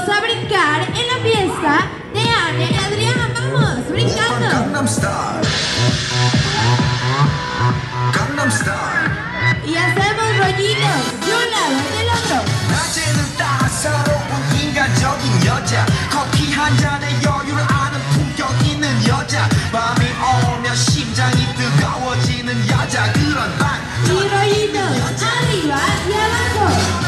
todos a brincar en la fiesta de Ania y Adrián. Vamos, brincando. Gangnam Style. Gangnam Style. Y hacemos rollitos de un lado del otro. 낮에는 따사로운 인간적인 여자, 커피 한 잔에 여유를 아는 품격 있는 여자, 밤이 오면 심장이 뜨거워지는 여자, 그런 Y rollitos arriba y abajo.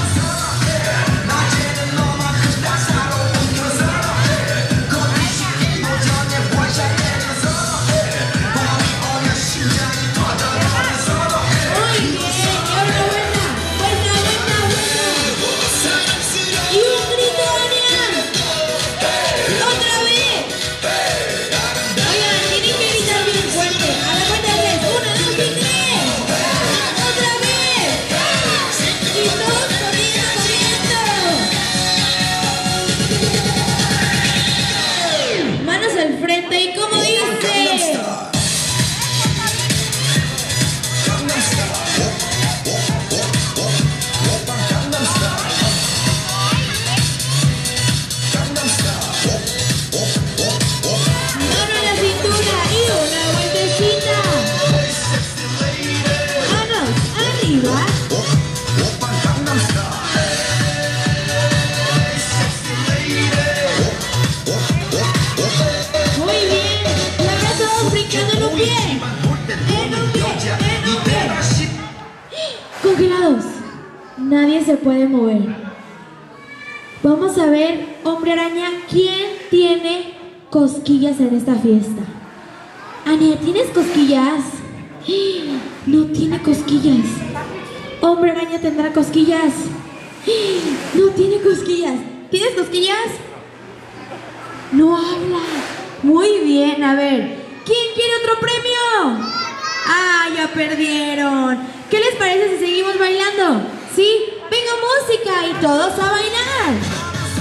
Congelados, nadie se puede mover. Vamos a ver, hombre araña, ¿quién tiene cosquillas en esta fiesta? Ania, ¿tienes cosquillas? No tiene cosquillas. Hombre araña tendrá cosquillas. No tiene cosquillas. ¿Tienes cosquillas? No habla. Muy bien, a ver, ¿quién quiere otro premio? ¡Ah, ya perdieron! ¿Qué les parece si seguimos bailando? ¿Sí? ¡Venga música y todos a bailar!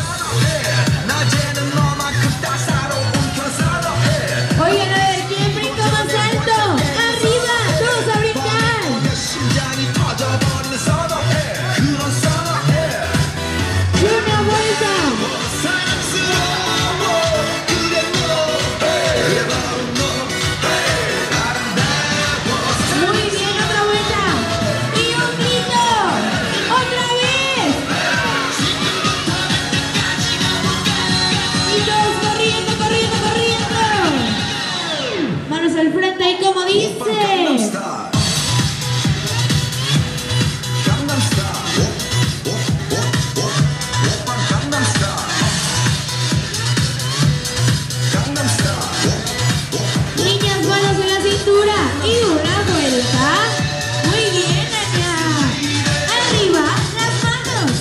Oigan, a ver, ¿quién brinca más alto? ¡Arriba! ¡Todos a brincar! ¡Y una vuelta! Al frente y como dice niñas, manos en la cintura y una vuelta. Muy bien, Ania. Arriba las manos.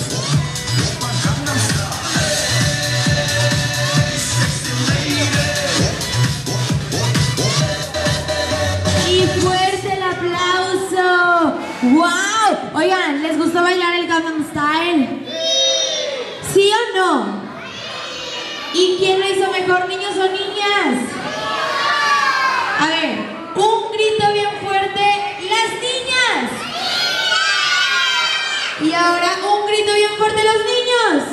¡Fuerte el aplauso! ¡Wow! Oigan, ¿les gustó bailar el Gangnam Style? ¿Sí o no? ¿Y quién lo hizo mejor, niños o niñas? A ver, un grito bien fuerte, las niñas. Y ahora un grito bien fuerte, los niños.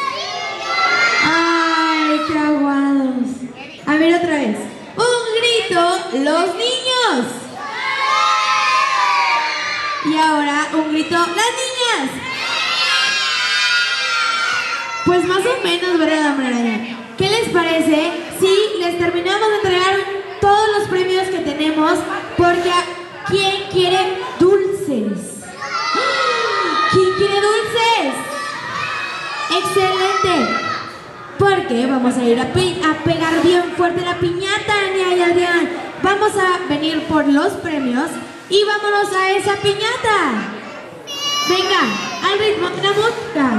¡Ay, qué aguados! A ver, otra vez. Un grito, los niños. Y ahora un grito, las niñas. Pues más o menos, ¿verdad, hombre araña? ¿Qué les parece si les terminamos de entregar todos los premios que tenemos? Porque ¿quién quiere dulces? ¿Quién quiere dulces? ¡Excelente! Porque vamos a ir a pegar bien fuerte la piñata, Ania y Adrián. Vamos a venir por los premios y vámonos a esa piñata. Venga, al ritmo de la música.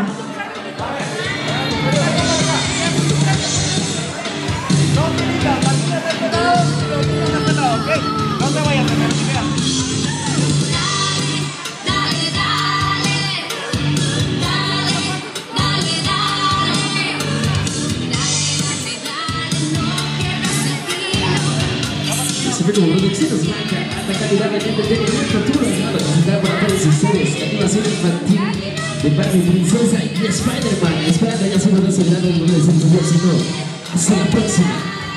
No te vayas a tener Se ve como producciones marca alta calidad de gente de altura para presentar para todos ustedes la animación infantil de Barbie, Princesa y Spider-Man. Espera que haya sido desvelado en 1919. Hasta la próxima.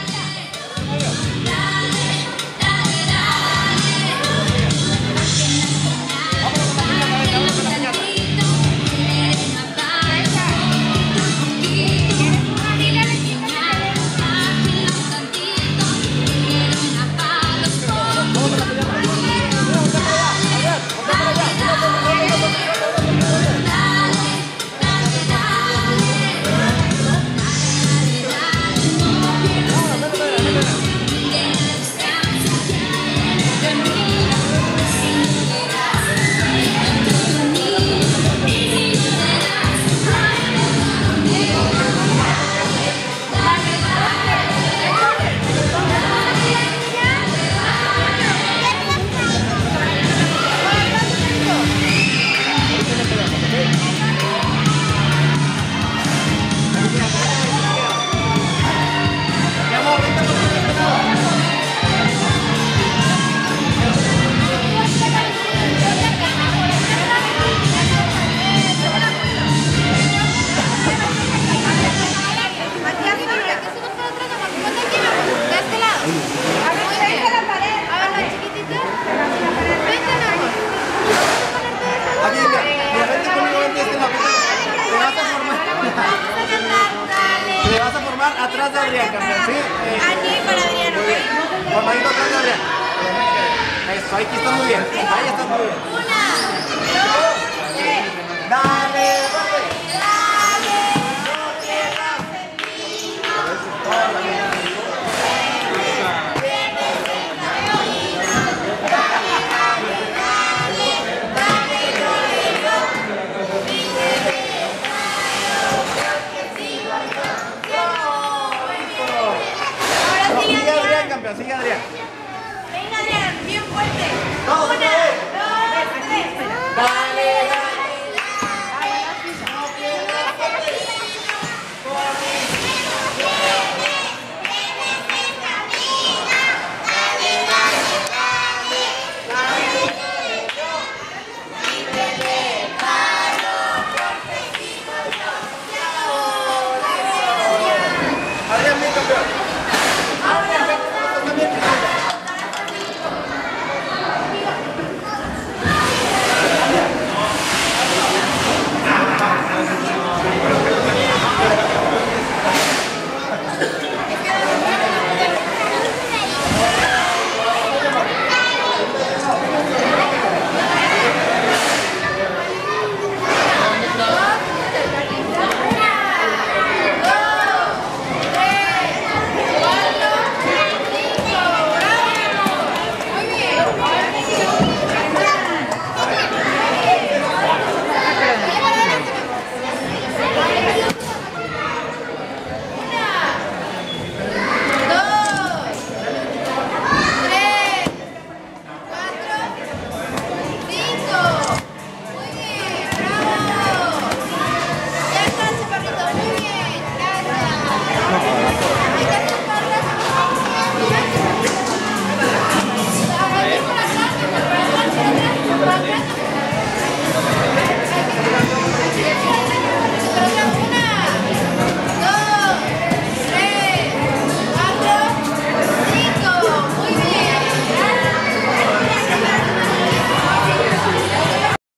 Atrás de Adrián, campeón, ¿sí? Aquí para Adrián, ¿ok? Formadito atrás de Adrián. Eso, ahí está muy bien. Ahí está muy bien. 1, 2, 3.